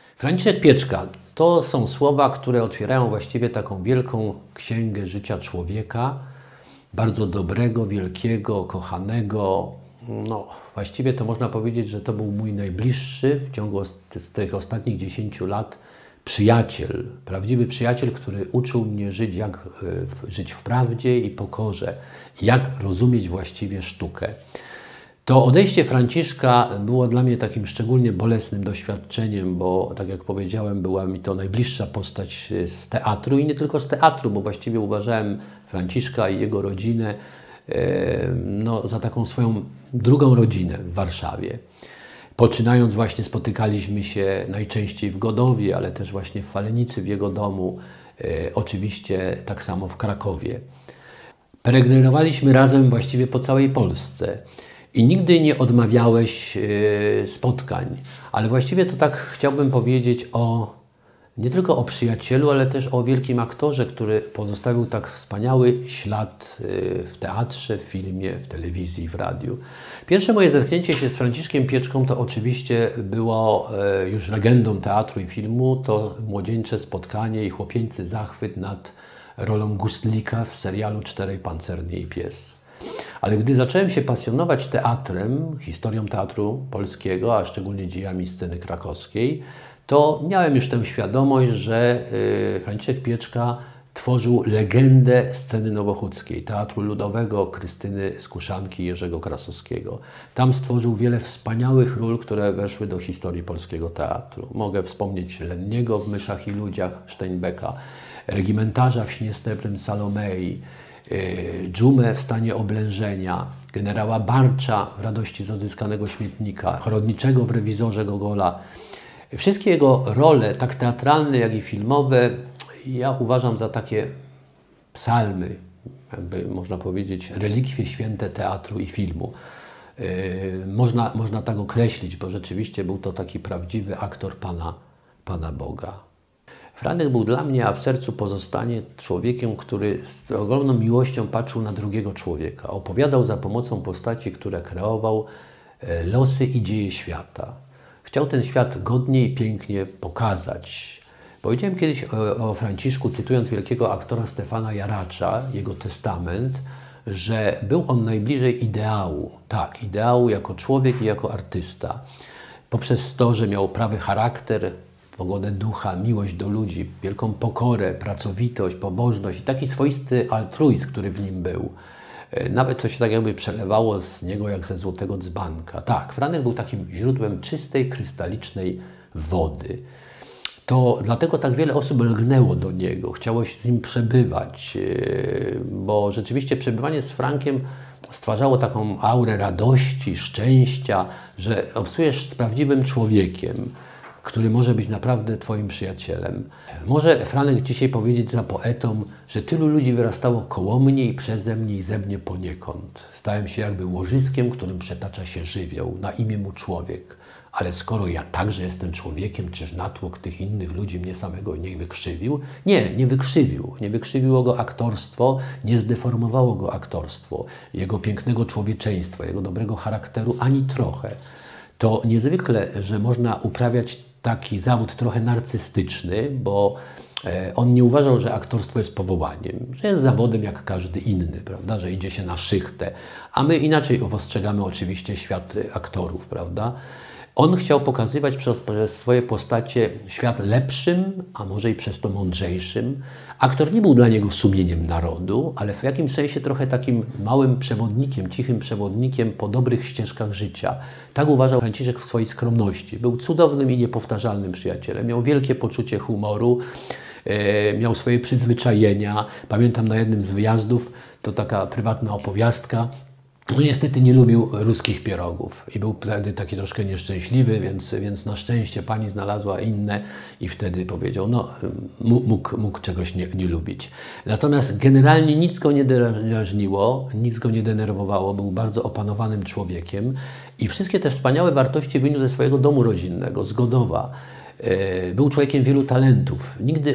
Franciszek Pieczka to są słowa, które otwierają właściwie taką wielką księgę życia człowieka, bardzo dobrego, wielkiego, kochanego. No, właściwie to można powiedzieć, że to był mój najbliższy w ciągu z tych ostatnich 10 lat przyjaciel, prawdziwy przyjaciel, który uczył mnie żyć, jak żyć w prawdzie i pokorze, jak rozumieć właściwie sztukę. To odejście Franciszka było dla mnie takim szczególnie bolesnym doświadczeniem, bo tak jak powiedziałem, była mi to najbliższa postać z teatru i nie tylko z teatru, bo właściwie uważałem Franciszka i jego rodzinę no, za taką swoją drugą rodzinę w Warszawie. Poczynając właśnie spotykaliśmy się najczęściej w Godowie, ale też właśnie w Falenicy w jego domu, oczywiście tak samo w Krakowie. Peregrinowaliśmy razem właściwie po całej Polsce. I nigdy nie odmawiałeś spotkań, ale właściwie to tak chciałbym powiedzieć nie tylko o przyjacielu, ale też o wielkim aktorze, który pozostawił tak wspaniały ślad w teatrze, w filmie, w telewizji, w radiu. Pierwsze moje zetknięcie się z Franciszkiem Pieczką to oczywiście było już legendą teatru i filmu, to młodzieńcze spotkanie i chłopieńczy zachwyt nad rolą Gustlika w serialu Czterej pancernie i pies. Ale gdy zacząłem się pasjonować teatrem, historią teatru polskiego, a szczególnie dziejami sceny krakowskiej, to miałem już tę świadomość, że Franciszek Pieczka tworzył legendę sceny nowochódzkiej, teatru ludowego Krystyny Skuszanki i Jerzego Krasowskiego. Tam stworzył wiele wspaniałych ról, które weszły do historii polskiego teatru. Mogę wspomnieć Lenniego w Myszach i ludziach Steinbecka, regimentarza w Śnie srebrnym Salomei, Dżumę w stanie oblężenia, generała Barcza w Radości z odzyskanego śmietnika, Chorodniczego w Rewizorze Gogola. Wszystkie jego role, tak teatralne, jak i filmowe, ja uważam za takie psalmy, jakby można powiedzieć, relikwie święte teatru i filmu. Można tak określić, bo rzeczywiście był to taki prawdziwy aktor Pana Boga. Franek był dla mnie, a w sercu pozostanie, człowiekiem, który z ogromną miłością patrzył na drugiego człowieka. Opowiadał za pomocą postaci, które kreował, losy i dzieje świata. Chciał ten świat godnie i pięknie pokazać. Powiedziałem kiedyś o Franciszku, cytując wielkiego aktora Stefana Jaracza, jego testament, że był on najbliżej ideału. Tak, ideału jako człowiek i jako artysta. Poprzez to, że miał prawy charakter, pogodę ducha, miłość do ludzi, wielką pokorę, pracowitość, pobożność i taki swoisty altruizm, który w nim był. Nawet to się tak jakby przelewało z niego jak ze złotego dzbanka. Tak, Franek był takim źródłem czystej, krystalicznej wody. To dlatego tak wiele osób lgnęło do niego, chciało się z nim przebywać, bo rzeczywiście przebywanie z Frankiem stwarzało taką aurę radości, szczęścia, że obcujesz z prawdziwym człowiekiem, który może być naprawdę Twoim przyjacielem. Może Franek dzisiaj powiedzieć za poetą, że tylu ludzi wyrastało koło mnie i przeze mnie i ze mnie poniekąd. Stałem się jakby łożyskiem, którym przetacza się żywioł, na imię mu człowiek. Ale skoro ja także jestem człowiekiem, czyż natłok tych innych ludzi mnie samego nie wykrzywił? Nie, nie wykrzywił. Nie wykrzywiło go aktorstwo, nie zdeformowało go aktorstwo, jego pięknego człowieczeństwa, jego dobrego charakteru, ani trochę. To niezwykle, że można uprawiać taki zawód trochę narcystyczny, bo on nie uważał, że aktorstwo jest powołaniem, że jest zawodem jak każdy inny, prawda, że idzie się na szychtę, a my inaczej postrzegamy oczywiście świat aktorów, prawda. On chciał pokazywać przez swoje postacie świat lepszym, a może i przez to mądrzejszym. Aktor nie był dla niego sumieniem narodu, ale w jakimś sensie trochę takim małym przewodnikiem, cichym przewodnikiem po dobrych ścieżkach życia. Tak uważał Franciszek w swojej skromności. Był cudownym i niepowtarzalnym przyjacielem. Miał wielkie poczucie humoru, miał swoje przyzwyczajenia. Pamiętam na jednym z wyjazdów, to taka prywatna opowiastka, no niestety nie lubił ruskich pierogów i był wtedy taki troszkę nieszczęśliwy, więc na szczęście pani znalazła inne i wtedy powiedział, no mógł czegoś nie lubić. Natomiast generalnie nic go nie drażniło, nic go nie denerwowało, był bardzo opanowanym człowiekiem i wszystkie te wspaniałe wartości wyniósł ze swojego domu rodzinnego, z Godowa. Był człowiekiem wielu talentów. Nigdy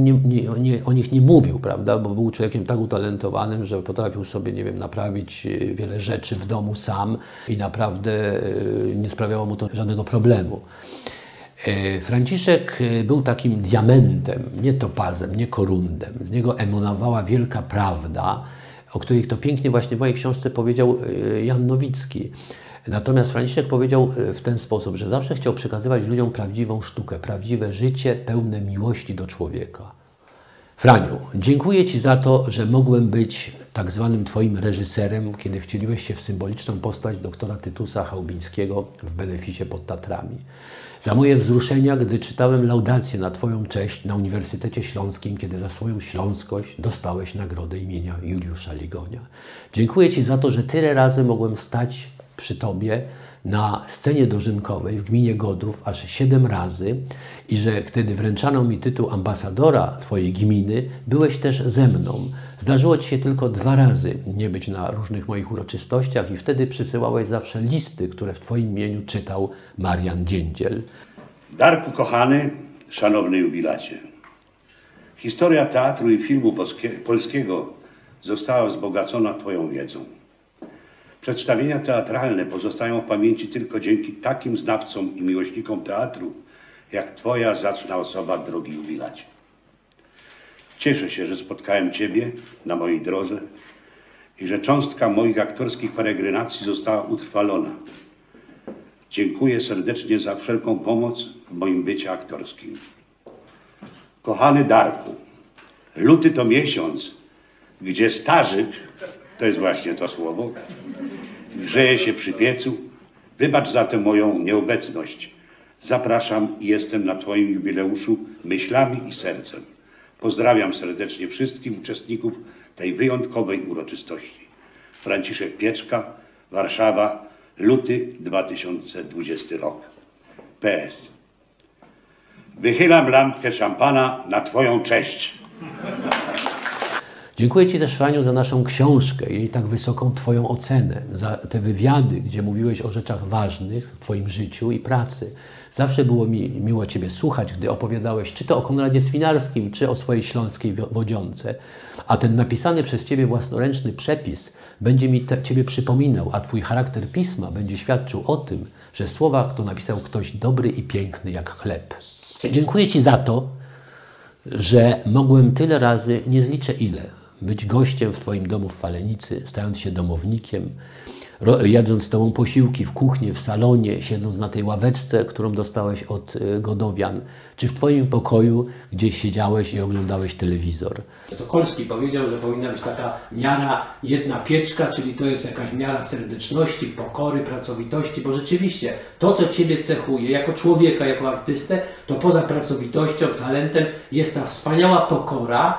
o nich nie mówił, prawda? Bo był człowiekiem tak utalentowanym, że potrafił sobie, nie wiem, naprawić wiele rzeczy w domu sam i naprawdę nie sprawiało mu to żadnego problemu. Franciszek był takim diamentem, nie topazem, nie korundem. Z niego emanowała wielka prawda, o której to pięknie właśnie w mojej książce powiedział Jan Nowicki. Natomiast Franciszek powiedział w ten sposób, że zawsze chciał przekazywać ludziom prawdziwą sztukę, prawdziwe życie pełne miłości do człowieka. Franiu, dziękuję Ci za to, że mogłem być tak zwanym Twoim reżyserem, kiedy wcieliłeś się w symboliczną postać doktora Tytusa Chałubińskiego w Beneficie pod Tatrami. Za moje wzruszenia, gdy czytałem laudację na Twoją cześć na Uniwersytecie Śląskim, kiedy za swoją śląskość dostałeś nagrodę imienia Juliusza Ligonia. Dziękuję Ci za to, że tyle razy mogłem stać przy Tobie na scenie dożynkowej w gminie Godów aż 7 razy i że kiedy wręczano mi tytuł ambasadora Twojej gminy, byłeś też ze mną. Zdarzyło Ci się tylko 2 razy nie być na różnych moich uroczystościach i wtedy przysyłałeś zawsze listy, które w Twoim imieniu czytał Marian Dziędziel. Darku kochany, szanowny jubilacie. Historia teatru i filmu polskiego została wzbogacona Twoją wiedzą. Przedstawienia teatralne pozostają w pamięci tylko dzięki takim znawcom i miłośnikom teatru, jak Twoja zacna osoba, drogi jubilacie. Cieszę się, że spotkałem Ciebie na mojej drodze i że cząstka moich aktorskich peregrinacji została utrwalona. Dziękuję serdecznie za wszelką pomoc w moim bycie aktorskim. Kochany Darku, luty to miesiąc, gdzie starzyk, to jest właśnie to słowo, grzeje się przy piecu. Wybacz zatem moją nieobecność. Zapraszam i jestem na Twoim jubileuszu myślami i sercem. Pozdrawiam serdecznie wszystkich uczestników tej wyjątkowej uroczystości. Franciszek Pieczka, Warszawa, luty 2020 rok. PS. Wychylam lampkę szampana na Twoją cześć. Dziękuję Ci też, Franiu, za naszą książkę, jej tak wysoką Twoją ocenę, za te wywiady, gdzie mówiłeś o rzeczach ważnych w Twoim życiu i pracy. Zawsze było mi miło Ciebie słuchać, gdy opowiadałeś czy to o Konradzie Swinarskim, czy o swojej śląskiej wodzionce. A ten napisany przez Ciebie własnoręczny przepis będzie mi Ciebie przypominał, a Twój charakter pisma będzie świadczył o tym, że słowa to napisał ktoś dobry i piękny jak chleb. Dziękuję Ci za to, że mogłem tyle razy, nie zliczę ile, być gościem w Twoim domu w Falenicy, stając się domownikiem, jadąc z Tobą posiłki w kuchni, w salonie, siedząc na tej ławeczce, którą dostałeś od Godowian, czy w Twoim pokoju, gdzie siedziałeś i oglądałeś telewizor. To Kolski powiedział, że powinna być taka miara jedna pieczka, czyli to jest jakaś miara serdeczności, pokory, pracowitości, bo rzeczywiście to, co Ciebie cechuje jako człowieka, jako artystę, to poza pracowitością, talentem jest ta wspaniała pokora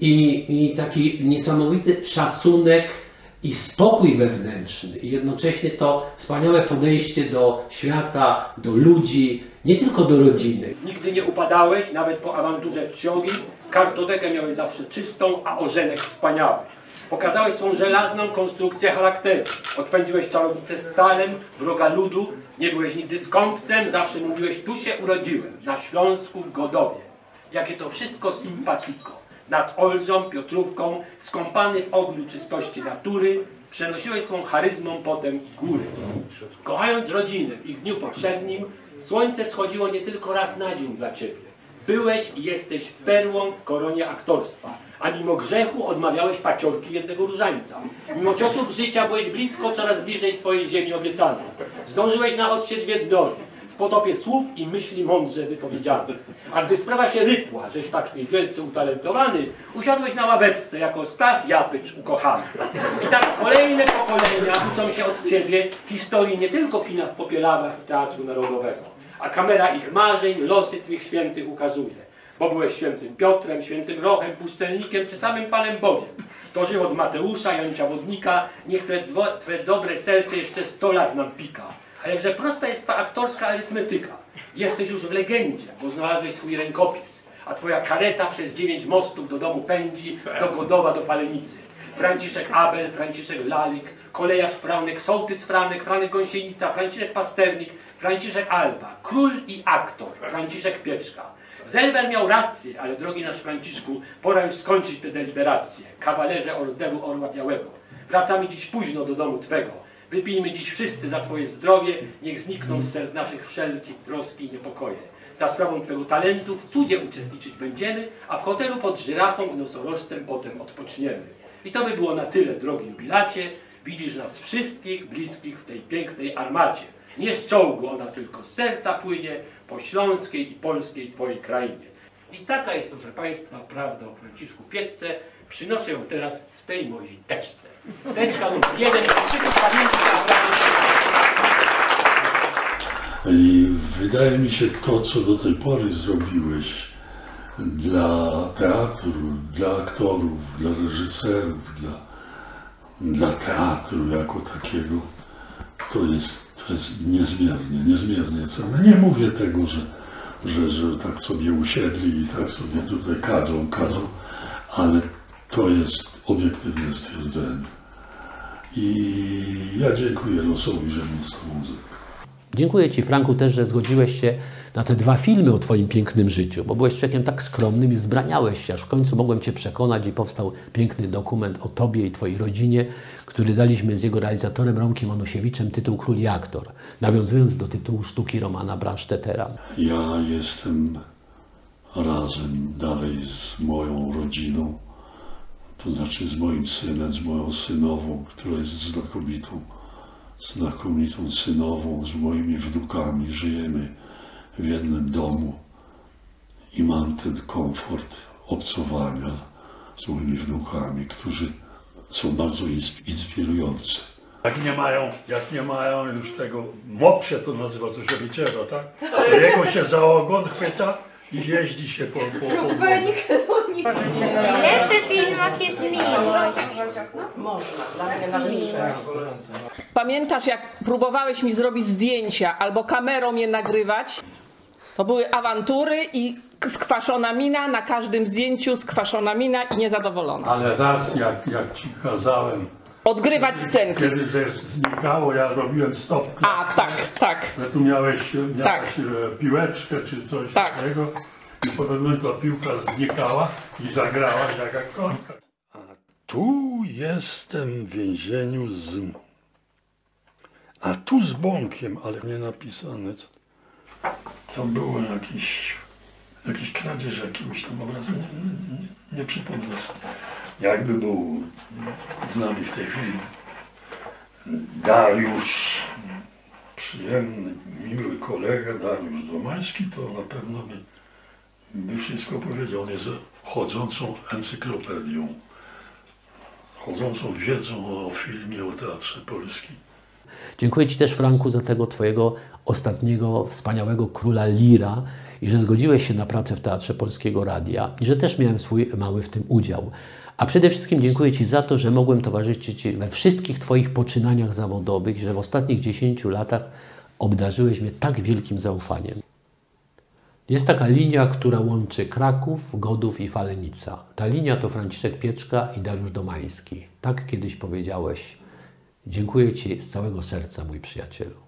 i taki niesamowity szacunek i spokój wewnętrzny i jednocześnie to wspaniałe podejście do świata, do ludzi, nie tylko do rodziny. Nigdy nie upadałeś, nawet po awanturze w Trzciowi. Kartotekę miałeś zawsze czystą, a ożenek wspaniały. Pokazałeś swą żelazną konstrukcję charakteru. Odpędziłeś czarownicę z Salem, wroga ludu. Nie byłeś nigdy skąpcem, zawsze mówiłeś, tu się urodziłem, na Śląsku, w Godowie. Jakie to wszystko sympatiko. Nad Olzą, Piotrówką, skąpany w ogniu czystości natury, przenosiłeś swą charyzmą potem góry. Kochając rodzinę w ich dniu powszednim, słońce wschodziło nie tylko raz na dzień dla Ciebie. Byłeś i jesteś perłą w koronie aktorstwa, a mimo grzechu odmawiałeś paciorki jednego różańca. Mimo ciosów życia byłeś blisko, coraz bliżej swojej ziemi obiecanej. Zdążyłeś na odsiecz Wiednowi, w potopie słów i myśli mądrze wypowiedzianych. A gdy sprawa się rypła, żeś tak tej wielce utalentowany, usiadłeś na ławeczce jako Stach Japycz ukochany. I tak kolejne pokolenia uczą się od Ciebie historii nie tylko kina w Popielawach i Teatru Narodowego, a kamera ich marzeń, losy Twych świętych ukazuje. Bo byłeś świętym Piotrem, świętym Rochem, pustelnikiem czy samym Panem Bogiem. To żył od Mateusza, Janusia Wodnika, niech Twe dobre serce jeszcze 100 lat nam pika. A jakże prosta jest Twa aktorska arytmetyka. Jesteś już w legendzie, bo znalazłeś swój rękopis, a Twoja kareta przez 9 mostów do domu pędzi, do Godowa, do Falenicy. Franciszek Abel, Franciszek Lalik, kolejarz Franek, sołtys Franek, Franek Gąsienica, Franciszek Pasternik, Franciszek Alba, król i aktor, Franciszek Pieczka. Zelwer miał rację, ale drogi nasz Franciszku, pora już skończyć te deliberacje. Kawalerze Orderu Orła Białego, wracamy dziś późno do domu Twego. Wypijmy dziś wszyscy za Twoje zdrowie, niech znikną z serc naszych wszelkie troski i niepokoje. za sprawą twego talentu w cudzie uczestniczyć będziemy, a w hotelu pod żyrafą i nosorożcem potem odpoczniemy. I to by było na tyle, drogi jubilacie. Widzisz nas wszystkich bliskich w tej pięknej armacie. Nie z czołgu ona tylko z serca płynie, po śląskiej i polskiej twojej krainie. I taka jest, proszę państwa, prawda o Franciszku Pieczce. Przynoszę ją teraz w tej mojej teczce. Teczka numer 1 z szczytu pamięci I wydaje mi się to, co do tej pory zrobiłeś dla teatru, dla aktorów, dla reżyserów, dla teatru jako takiego, to jest niezmiernie cenne. Nie mówię tego, że tak sobie usiedli i tak sobie tutaj kadzą, ale to jest obiektywne stwierdzenie. I ja dziękuję losowi, że mi z tobą zebrał. Dziękuję Ci, Franku, też, że zgodziłeś się na te 2 filmy o Twoim pięknym życiu, bo byłeś człowiekiem tak skromnym i zbraniałeś się, aż w końcu mogłem Cię przekonać i powstał piękny dokument o Tobie i Twojej rodzinie, który daliśmy z jego realizatorem Romkiem Onusiewiczem, tytuł Król i aktor, nawiązując do tytułu sztuki Romana Brandstättera. Ja jestem razem dalej z moją rodziną, to znaczy z moim synem, z moją synową, która jest znakomitą synową, z moimi wnukami. Żyjemy w jednym domu i mam ten komfort obcowania z moimi wnukami, którzy są bardzo inspirujący. Jak nie mają już tego, mopsie to nazywa Cusiewiczego, tak? To jego się za ogon chwyta i jeździ się po Najlepszy w filmach jest miłość. Pamiętasz, jak próbowałeś mi zrobić zdjęcia albo kamerą je nagrywać? To były awantury i skwaszona mina, na każdym zdjęciu skwaszona mina i niezadowolona. Ale raz jak ci kazałem Odgrywać scenki. kiedy że znikało, ja robiłem stopkę. A, tak. Że tu miałeś Tak. piłeczkę czy coś Tak. takiego i potem ta piłka znikała i zagrała jak końka. A tu jestem w więzieniu a tu z Bąkiem, ale nie napisane co. To było jakiś kradzież jakiegoś tam obrazu, nie przypomnę sobie. Jakby był z nami w tej chwili Dariusz, przyjemny, miły kolega Dariusz Domański, to na pewno by wszystko powiedział. On jest chodzącą encyklopedią, chodzącą wiedzą o filmie, o teatrze polskim. Dziękuję Ci też, Franku, za tego Twojego ostatniego, wspaniałego króla Lira i że zgodziłeś się na pracę w Teatrze Polskiego Radia i że też miałem swój mały w tym udział. A przede wszystkim dziękuję Ci za to, że mogłem towarzyszyć Ci we wszystkich Twoich poczynaniach zawodowych i że w ostatnich 10 latach obdarzyłeś mnie tak wielkim zaufaniem. Jest taka linia, która łączy Kraków, Godów i Falenica. Ta linia to Franciszek Pieczka i Dariusz Domański. Tak kiedyś powiedziałeś. Dziękuję Ci z całego serca, mój przyjacielu.